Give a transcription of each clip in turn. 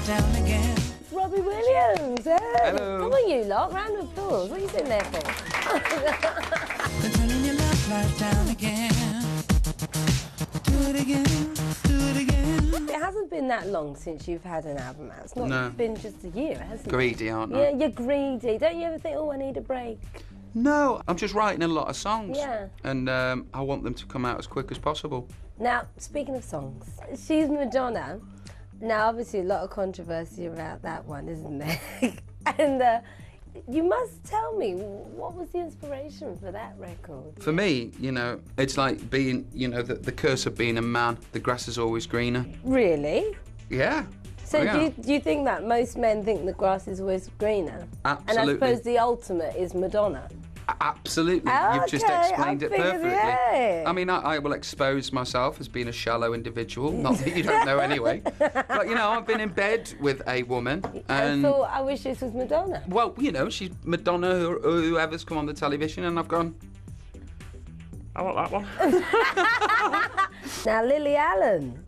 down again. It's Robbie Williams. Hey. Hello. Come on, you lot. Round of applause. What are you sitting there for? They're turning your love life down again. Do it again, do it again. It hasn't been that long since you've had an album out. It's not No. been just a year, hasn't it? Greedy, aren't I? Yeah, you're greedy. Don't you ever think, oh, I need a break? No, I'm just writing a lot of songs. Yeah. And I want them to come out as quick as possible. Now, speaking of songs, she's Madonna. Now, obviously, a lot of controversy about that one, isn't there? And you must tell me, what was the inspiration for that record? For me, you know, it's like being, you know, the curse of being a man. The grass is always greener. Really? Yeah. So Oh, yeah. do you think that most men think the grass is always greener? Absolutely. And I suppose the ultimate is Madonna. Absolutely. Oh, You've just okay, explained I it figured, perfectly. yeah. I mean, I will expose myself as being a shallow individual. Not that you don't know anyway. But, you know, I've been in bed with a woman and... I thought, I wish this was Madonna. Well, you know, she's Madonna or whoever's come on the television, and I've gone, I want that one. Now, Lily Allen.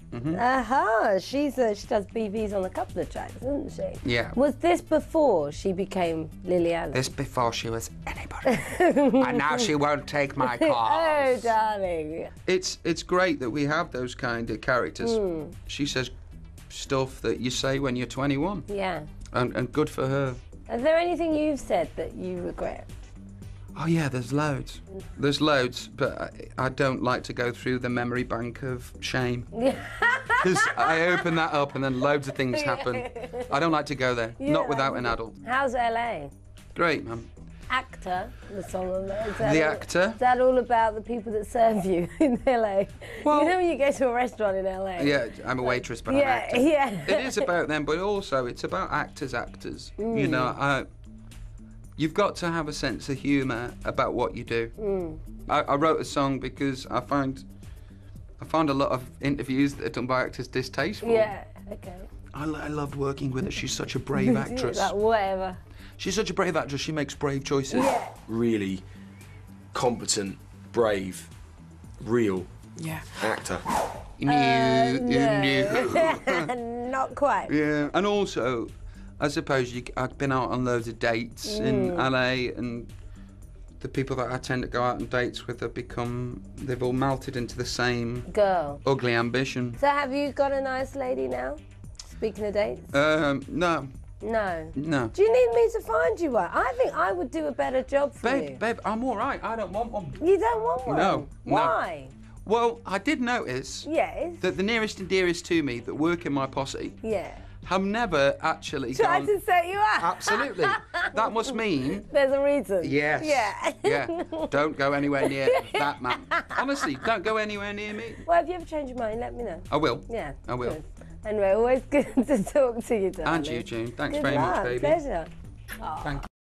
She does BVs on a couple of tracks, doesn't she? Yeah. Was this before she became Lily Allen? This before she was anybody. And now she won't take my calls. Oh, darling. It's great that we have those kind of characters. She says stuff that you say when you're 21. Yeah. And good for her. Is there anything you've said that you regret? Oh yeah, there's loads. There's loads, but I don't like to go through the memory bank of shame. Because I open that up and then loads of things happen. I don't like to go there, not without an adult. How's LA? Great, man. Actor, the song on there. The Actor. Is that all about the people that serve you in LA? Well- you know when you go to a restaurant in LA? Yeah, I'm a waitress, but I'm an Yeah, actor. yeah. It is about them, but also it's about actors. You know, you've got to have a sense of humour about what you do. I wrote a song because I found a lot of interviews that are done by actors distasteful. Yeah, okay. I loved working with her. She's such a brave actress. Like whatever. She's such a brave actress. She makes brave choices. Yeah. Really competent, brave, real actor. Not quite. Yeah, and also, I suppose I've been out on loads of dates in LA, and the people that I tend to go out on dates with they've all melted into the same Girl. ugly ambition. So have you got a nice lady now? Speaking of dates? No. No. No. Do you need me to find you one? I think I would do a better job for you. Babe, I'm all right. I don't want one. You don't want one? No. Why? Well, I did notice Yes. that the nearest and dearest to me that work in my posse Yeah. have never actually Tried gone... to set you up. Absolutely. That must mean... There's a reason. Yes. Yeah. Yeah. Don't go anywhere near that man. Honestly, don't go anywhere near me. Well, if you ever change your mind, let me know. I will. Yeah. I will. Good. Anyway, always good to talk to you, darling. And you, June. Thanks Good very luck. much, baby. Pleasure. Thank you.